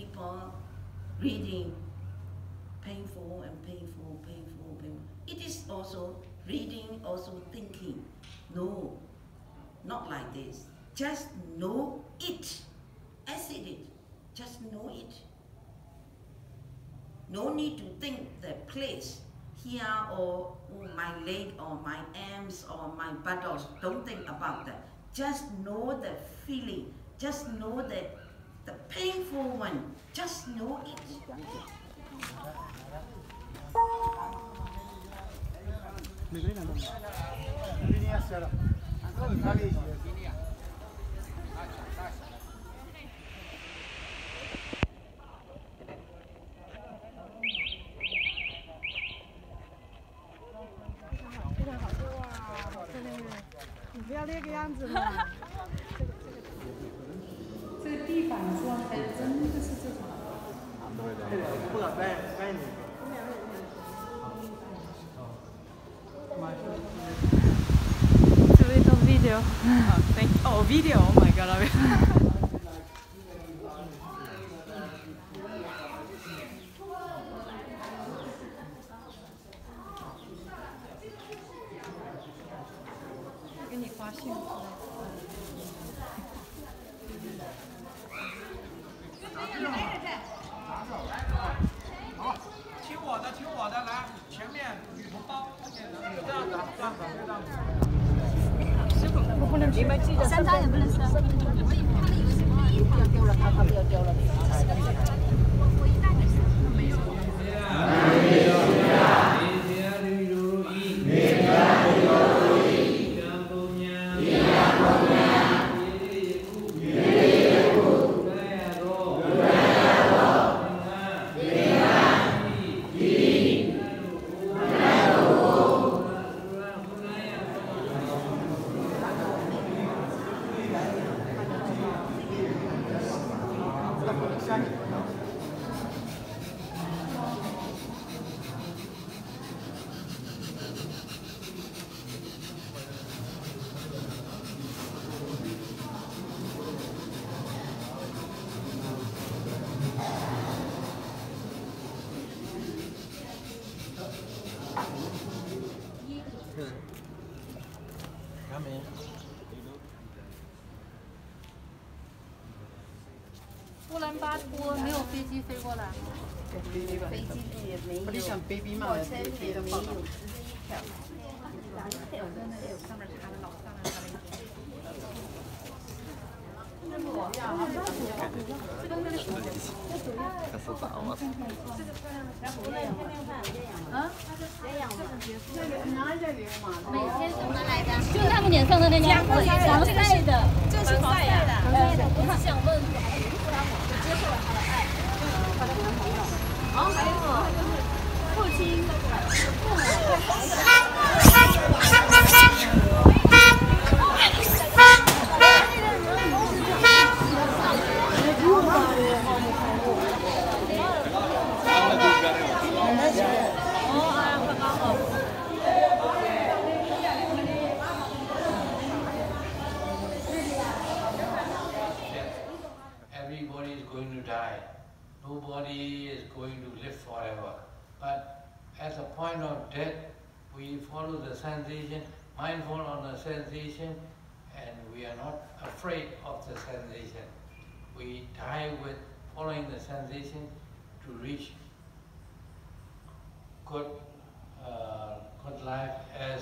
people reading painful and painful, painful, painful. It is also reading, also thinking. No, not like this. Just know it as it is. Just know it. No need to think the place here or my leg or my arms or my buttocks. Don't think about that. Just know the feeling. Just know the painful one. Just know it. 你不要那个样子嘛！ 这个地板状态真的是这种。 不敢掰你。 这里做 video。 Oh, video! Oh my god! 给你发信息。 好，听我的，来，前面女同胞，这样子，这样子。 师傅，我不能明白记得。3张也不能吃。他们以为是不要丢了，他不要丢了。我一袋没吃，没有。乌兰巴托没有飞机飞过来，飞机也没有，火车也没有，直接一条。有的那有上面插的老上面插的。 красота у вас. 啊？每天怎么来的？就是他们脸上的那个防晒的，这是防晒的。我只想问，我接受了他的爱，他的男朋友。哦，还有父亲、父母。 Everybody is going to die. Nobody is going to live forever. But at the point of death, we follow the sensation, mindful on the sensation, and we are not afraid of the sensation. We die with following the sensation to reach good life as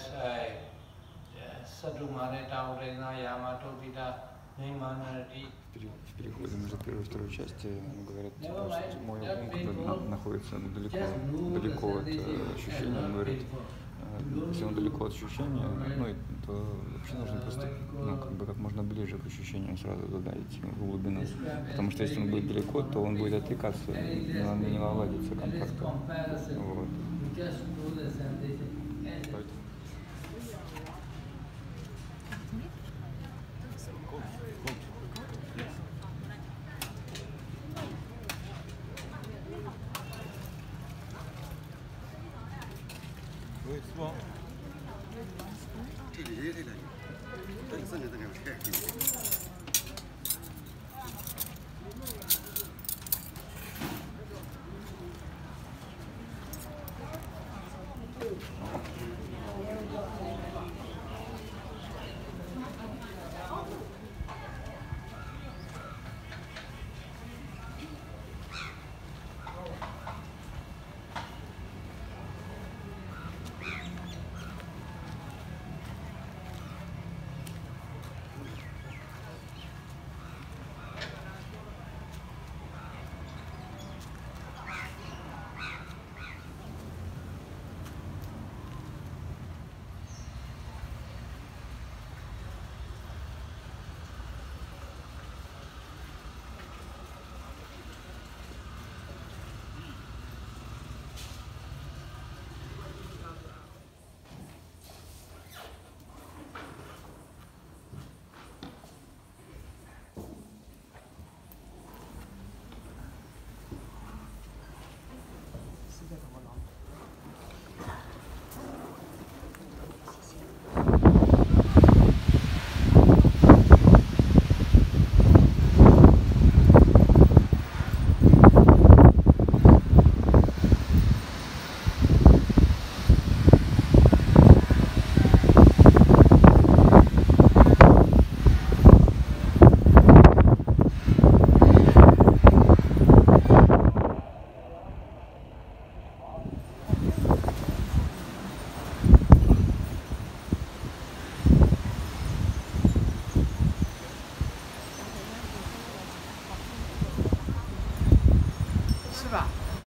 Sadhu Mareta Urena Yamato Vida Nimanadi. В переходе между первой и второй части говорят, типа, что мой ум, который находится далеко от ощущения, он говорит, если он далеко от ощущения, то вообще нужно просто, как можно ближе к ощущениям сразу туда идти, в глубину. Потому что если он будет далеко, то он будет отвлекаться, не наладится контакт. Вот. Oui, c'est bon. 这里这个，等4年这个。